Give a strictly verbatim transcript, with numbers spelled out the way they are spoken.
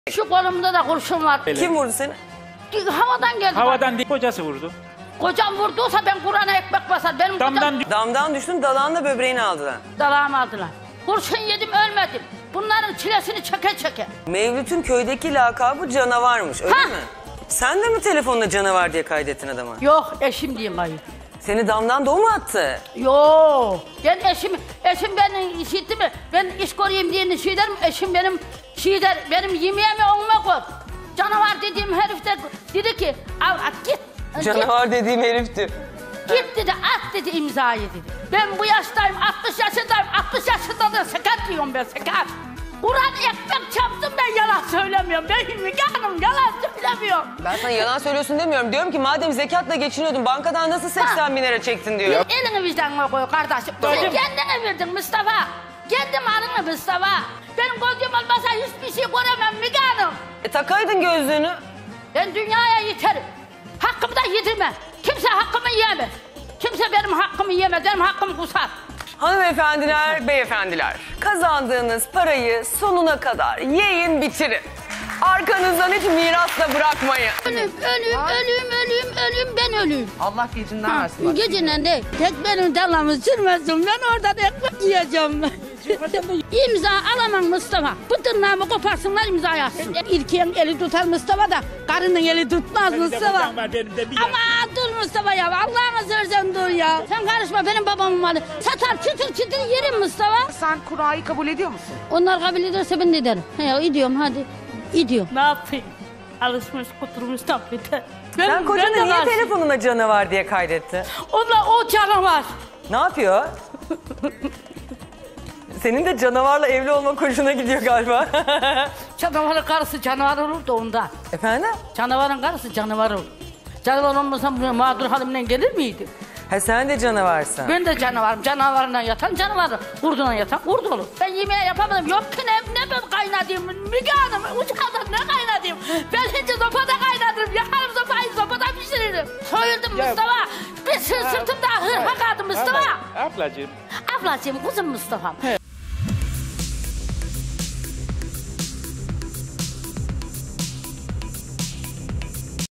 Şu kolumda da kurşun var. Kim vurdu seni? Havadan geldi. Havadan değil, kocası vurdu. Kocam vurduysa ben Kur'an'a ekmek basar. Benim Damdan kocam Damdan düştün, dalağında böbreğini aldılar. dalağımı aldılar. Kurşun yedim ölmedim. Bunların çilesini çeke çeke. Mevlüt'ün köydeki lakabı canavarmış, öyle Ha! mi? Sen de mi telefonla canavar diye kaydettin adama? Yok eşim diyeyim hayır. Seni damdan doğu mu attı? Yok. Ben eşim, eşim benim işitti mi? Ben iş koruyayım diye şey derim. Eşim benim şey der, benim yemeğimi onunla koy. Canavar dediğim herif de dedi ki al at git. Canavar dediğim herifti. Git dedi, at dedi, imzayı dedi. Ben bu yaştayım, altmış yaşındayım, altmış yaşında da sekat diyorum ben, sekat. Kur'an ekmek çarptım, ben yalan söylemiyorum. Ben Müge Hanım yalan söylemiyorum. Ben sana yalan söylüyorsun demiyorum. Diyorum ki madem zekatla geçiniyordun, bankadan nasıl seksen bin lira çektin diyor. Bir elini vicdanına koy kardeşim. Sen kendine verdin Mustafa. Kendi malını Mustafa. Benim gözüm olmasa hiçbir şey göremem Müge Hanım. E takaydın gözlüğünü. Ben dünyaya yeterim. Hakkımı da yedirmem. Kimse hakkımı yiyemez. Kimse benim hakkımı yiyemez. Benim hakkım kusar. Hanımefendiler, beyefendiler, kazandığınız parayı sonuna kadar yiyin bitirin. Arkanızdan hiç miras da bırakmayın. Ölüm, ölüm, ölüm, ölüm, ölüm, ben ölüm. Allah gecinden versin. bak. Geceden değil. Tek benim dalamı sürmesin. Ben oradan ekmek yiyeceğim. İmza alamam Mustafa. Bu tırnağımı koparsınlar imzayı atsın. İlkeğin eli tutar Mustafa da karının eli tutmaz Mustafa. Ama dur Mustafa ya. Allah'ını seversen dur ya. Sen karışma benim babamın malı. Satar çıtır çıtır yerim Mustafa. Sen kurayı kabul ediyor musun? Onlar kabul ederse ben de ederim. He, gidiyorum hadi. Gidiyorum. Ne yapayım? Alışmış oturmuş tablete. Ben, Sen kocana ben de niye karşı- telefonuna canavar diye kaydettin? Onlar o canavar. Ne yapıyor? Senin de canavarla evli olmak hoşuna gidiyor galiba. Canavarın karısı canavar olur da ondan. Efendim? Canavarın karısı canavar olur. Canavar olmasam bu mağdur halimden gelir miydi? Ha sen de canavarsın. Ben de canavarım. Canavarından yatan canavarım. Kurduna yatan kurd olur. Ben yemeğe yapamadım. Yok ki ne, ne ben kaynatayım. Müge Hanım uçaktan ne kaynatayım. Ben hiç sopada kaynatırım. Yakarım sopayı sopada pişiririm. Soyuldum Mustafa. Bir sır sırtımda hırha kaldı Mustafa. Ablacığım. Ablacığım kuzum Mustafa'm.